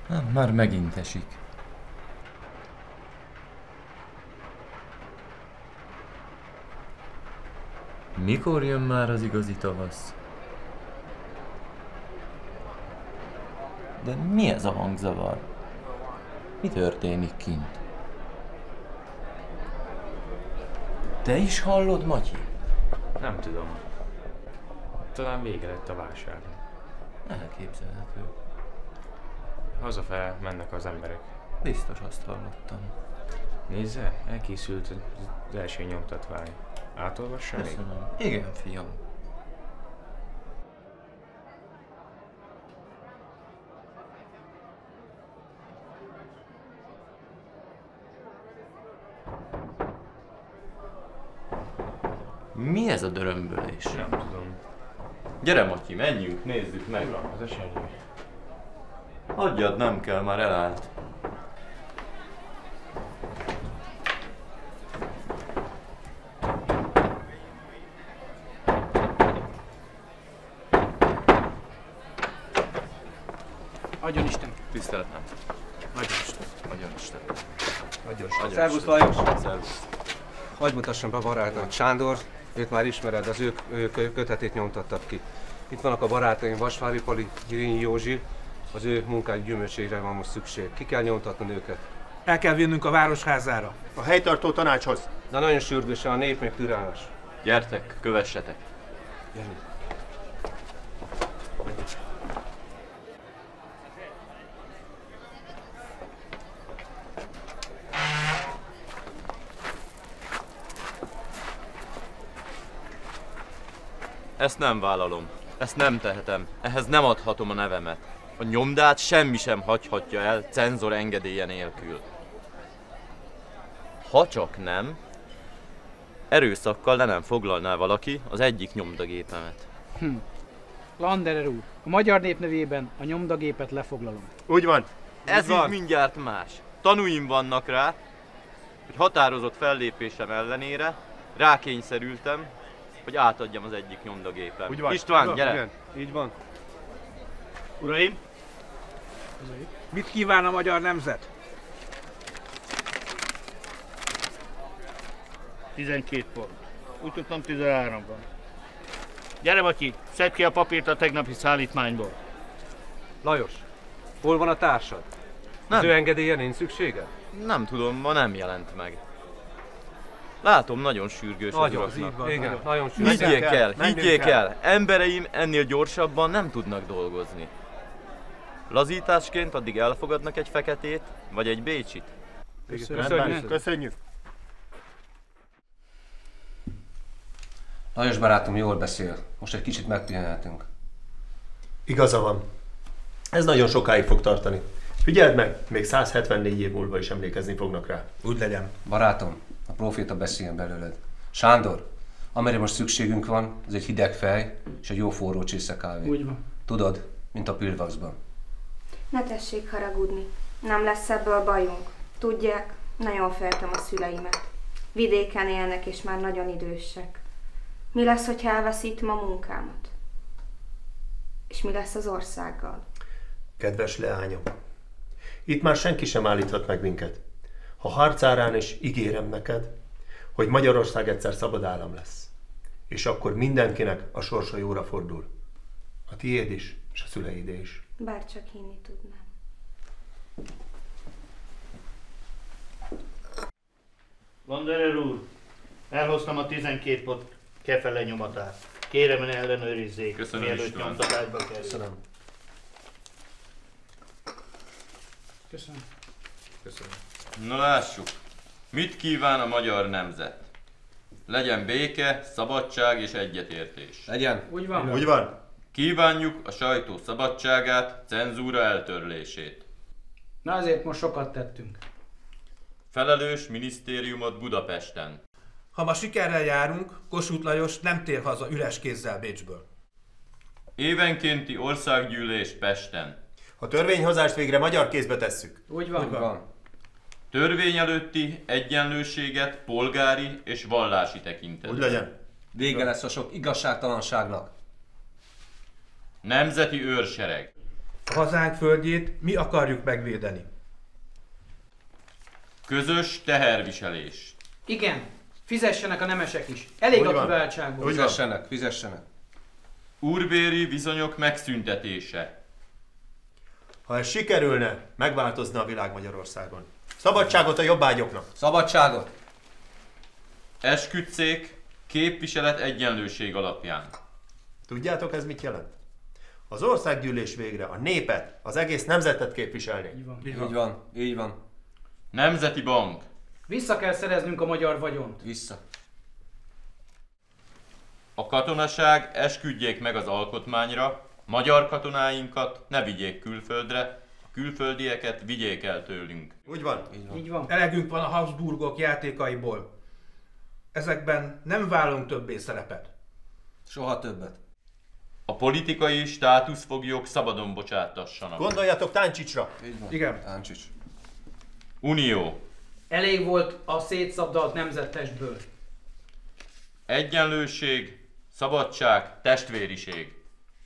Már megint esik. Mikor jön már az igazi tavasz? De mi ez a hangzavar? Mi történik kint? Te is hallod, Matyi? Nem tudom. Talán vége lett a vásár. Elképzelhető. Hazafele mennek az emberek. Biztos azt hallottam. Nézze, elkészült az első nyomtatvány. Átolvassa még? Köszönöm. Igen, fiam. Mi ez a dörömbölés? Nem tudom. Gyere, Matyi, menjünk, nézzük meg. Uram, az esernyő. Hagyjad, nem kell, már elállt. Adjon Isten! Tiszteletem. Adjon Isten! Adjon Isten. Adjon Adjon Szervusz Isten. Lajos! Szervusz. Hadd mutassam be barátnak, Sándor, őt már ismered, az ő kötetét nyomtattak ki. Itt vannak a barátaim, Vasvári Pali, Gyirényi Józsi, az ő munkák gyümölcsére van most szükség. Ki kell nyomtatnod őket. El kell vinnünk a városházára. A helytartó tanácshoz. De nagyon sürgősen, a nép még türelmes. Gyertek, kövessetek. Gyerünk. Ezt nem vállalom. Ezt nem tehetem. Ehhez nem adhatom a nevemet. A nyomdát semmi sem hagyhatja el cenzor engedélye nélkül. Ha csak nem, erőszakkal le nem foglalná valaki az egyik nyomdagépemet. Landerer úr, a magyar nép nevében a nyomdagépet lefoglalom. Úgy van. Ez van. így mindjárt más. Tanúim vannak rá, hogy határozott fellépésem ellenére rákényszerültem, hogy átadjam az egyik nyomdagépem. Úgy van. István, gyere! Igen, így van. Uraim! Mit kíván a magyar nemzet? 12 pont. Úgy tudtam 13 van. Gyere, Matyi, szedd ki a papírt a tegnapi szállítmányból. Lajos, hol van a társad? Nem. Az ő engedélye nincs szüksége? Nem tudom, ma nem jelent meg. Látom, nagyon sürgős az Nagyon, uraknak. igen, nagyon sürgős. Higgyék el, embereim ennél gyorsabban nem tudnak dolgozni. Lazításként addig elfogadnak egy feketét, vagy egy bécsit? Rendben, köszönjük. Lajos barátom jól beszél. Most egy kicsit megpihenhetünk. Igaza van. Ez nagyon sokáig fog tartani. Figyeld meg, még 174 év múlva is emlékezni fognak rá. Úgy legyen. Barátom, a proféta beszéljen belőled. Sándor, amire most szükségünk van, ez egy hideg fej és egy jó forró csésze kávé. Úgy van. Tudod, mint a Pilvaxban. Ne tessék haragudni. Nem lesz ebből bajunk. Tudják, nagyon féltem a szüleimet. Vidéken élnek, és már nagyon idősek. Mi lesz, hogyha elveszítem a munkámat? És mi lesz az országgal? Kedves leányom, itt már senki sem állíthat meg minket. Ha harcárán is ígérem neked, hogy Magyarország egyszer szabad állam lesz. És akkor mindenkinek a sorsa jóra fordul. A tiéd is, és a szüleidé is. Bár csak hinni tudnám. Landerer úr, elhoztam a 12 pont kefele nyomatát. Kérem, ne ellenőrizzék, Köszönöm, mielőtt István. nyomtatásba kerül. Köszönöm. Köszönöm. Na lássuk, mit kíván a magyar nemzet? Legyen béke, szabadság és egyetértés. Legyen. Úgy van. Úgy van? Kívánjuk a sajtó szabadságát, cenzúra eltörlését. Na azért most sokat tettünk. Felelős minisztériumot Budapesten. Ha ma sikerrel járunk, Kossuth Lajos nem tér haza üres kézzel Bécsből. Évenkénti országgyűlés Pesten. A törvényhozást végre magyar kézbe tesszük. Úgy van. Van. Törvény előtti egyenlőséget polgári és vallási tekintetben. Úgy legyen. Vége lesz a sok igazságtalanságnak. Nemzeti őrsereg. A Hazánk földjét mi akarjuk megvédeni. Közös teherviselés. Igen, fizessenek a nemesek is. Elég Úgy a van. kiváltságból. Fizessenek, fizessenek. Úrbéri viszonyok megszüntetése. Ha ez sikerülne, megváltozna a világ Magyarországon. Szabadságot a jobbágyoknak! Szabadságot! Esküdtszék képviselet egyenlőség alapján. Tudjátok, ez mit jelent? Az országgyűlés végre a népet, az egész nemzetet képviselni. Így van, így van. Nemzeti bank. Vissza kell szereznünk a magyar vagyont. Vissza. A katonaság esküdjék meg az alkotmányra, magyar katonáinkat ne vigyék külföldre, a külföldieket vigyék el tőlünk. Úgy van? Így van. Elegünk van a Habsburgok játékaiból. Ezekben nem vállalunk többé szerepet. Soha többet. A politikai státuszfoglyok szabadon bocsátassanak. Gondoljatok Táncsicsra! Így van. Igen. Táncsics. Unió. Elég volt a szétszabdalt nemzettestből. Egyenlőség, szabadság, testvériség.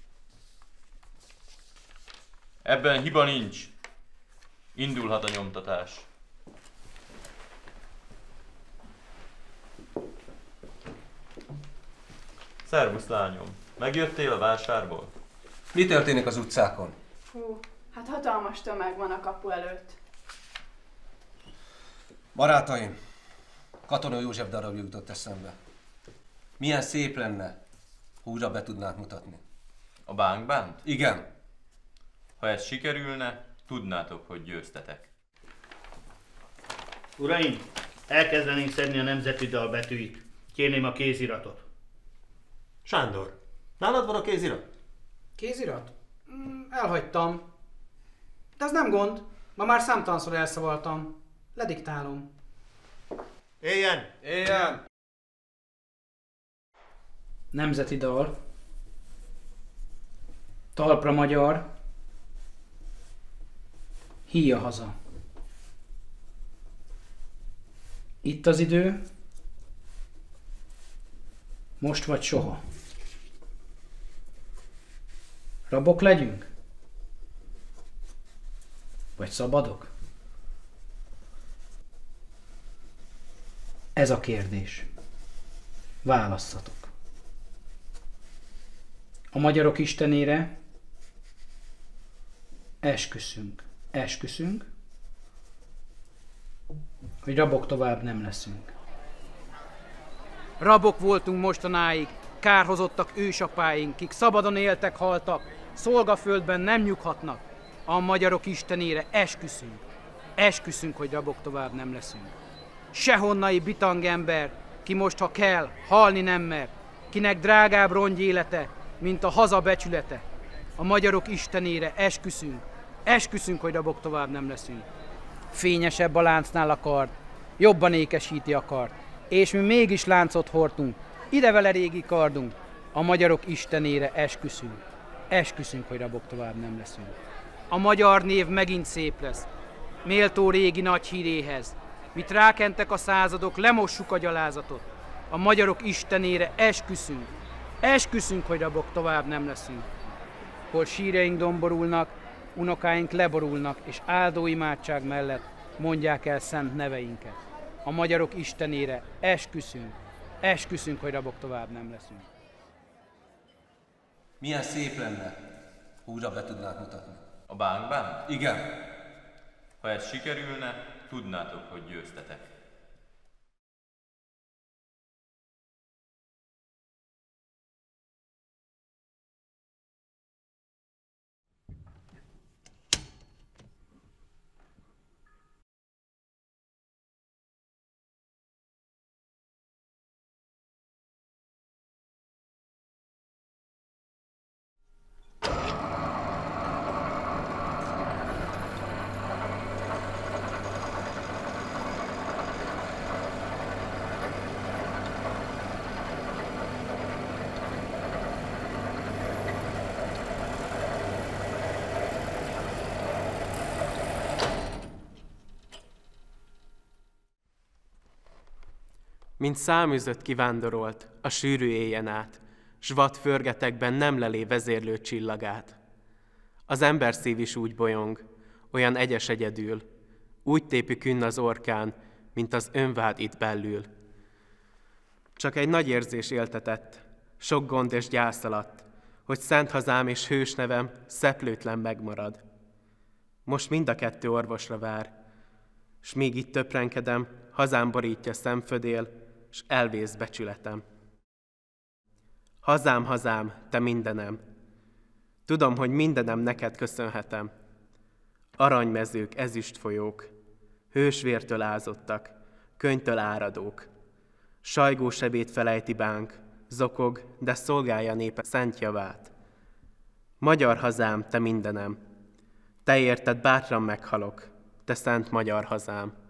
Ebben hiba nincs. Indulhat a nyomtatás. Szervusz, lányom. Megjöttél a vásárból? Mi történik az utcákon? Hú, hát hatalmas tömeg van a kapu előtt. Barátaim, Katona József darabja jutott eszembe. Milyen szép lenne, ha újra be tudnánk mutatni. A bánkbánt? Igen. Ha ez sikerülne, tudnátok, hogy győztetek. Uraim, elkezdenénk szedni a nemzeti dal betűit. Kérném a kéziratot. Sándor, nálad van a kézirat? Kézirat? Elhagytam. De ez nem gond. Ma már számtalanszor elszavaltam. Lediktálom. Éljen! Éljen! Nemzeti dal. Talpra magyar. Híja haza. Itt az idő. Most vagy soha. Rabok legyünk? Vagy szabadok? Ez a kérdés. Válasszatok. A magyarok istenére esküszünk, hogy rabok tovább nem leszünk. Rabok voltunk mostanáig, kárhozottak ősapáink, kik szabadon éltek, haltak, szolgaföldben nem nyughatnak. A magyarok istenére esküszünk, hogy rabok tovább nem leszünk. Sehonnai bitangember, ki most, ha kell, halni nem mer, kinek drágább rongy élete, mint a haza becsülete. A magyarok istenére esküszünk, hogy rabok tovább nem leszünk. Fényesebb a láncnál a kard, jobban ékesíti a kard, és mi mégis láncot hordtunk, ide vele régi kardunk. A magyarok istenére esküszünk, hogy rabok tovább nem leszünk. A magyar név megint szép lesz, méltó régi nagy híréhez. Mit rákentek a századok, lemossuk a gyalázatot. A magyarok istenére esküszünk, hogy rabok tovább nem leszünk. Hol sírjaink domborulnak, unokáink leborulnak, és áldó imádság mellett mondják el szent neveinket. A magyarok istenére esküszünk, hogy rabok tovább nem leszünk. Milyen szép lenne, ha újra be tudnánk mutatni. A bánkbánt? Igen. Ha ez sikerülne, tudnátok, hogy győztetek. Mint száműzött kivándorolt a sűrű éjjen át, s vad förgetekben nem lelé vezérlő csillagát. Az ember szív is úgy bolyong, olyan egyes egyedül, úgy tépi künn az orkán, mint az önvád itt bellül. Csak egy nagy érzés éltetett, sok gond és gyász alatt, hogy szent hazám és hős nevem szeplőtlen megmarad. Most mind a kettő orvosra vár, s míg itt töprenkedem, hazám borítja szemfödél, s elvész becsületem. Hazám, hazám, te mindenem, tudom, hogy mindenem neked köszönhetem. Aranymezők, ezüstfolyók, hősvértől ázottak, könyvtől áradók. Sajgó sebét felejti bánk, zokog, de szolgálja népe szent javát. Magyar hazám, te mindenem, te érted bátran meghalok, te szent magyar hazám.